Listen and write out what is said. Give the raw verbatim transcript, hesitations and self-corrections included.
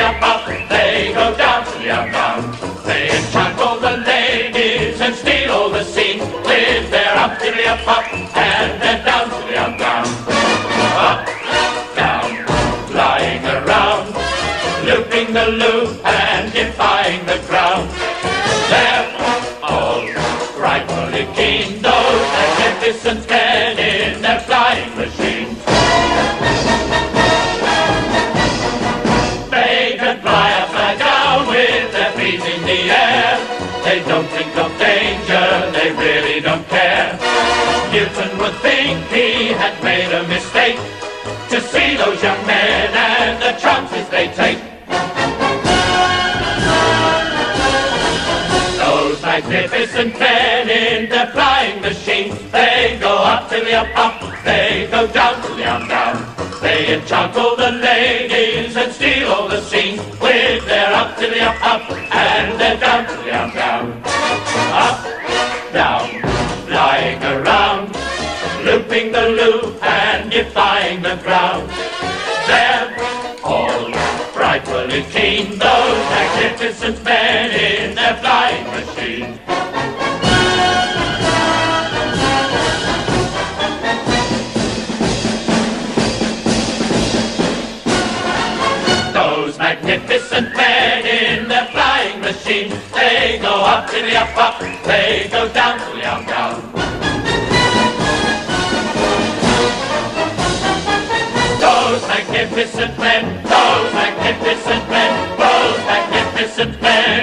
up up, they go down to the up down. They enchant all the ladies and steal all the scenes with their up to the up up and their down to the up down. Up, down, flying around, looping the loop and defying the ground. They're all frightfully keen, those magnificent men in their flying machines. They can fly upside down with their feet in the air. They don't think of danger, they really don't care. Newton would think he had made a mistake to see those young men and the chances they take. Those magnificent men in their flying machines, they go up to the up up, they go down to the up down. They enchant all the ladies and steal all the scenes with their up to the up up and their down to the up down. Up, down, flying around, looping the loop and defying the ground. They're all frightfully keen, those magnificent men in their flying machine. Those magnificent men in their flying machine, they go up to the up up, they go down to the up down. Those magnificent men, those magnificent men, those magnificent men.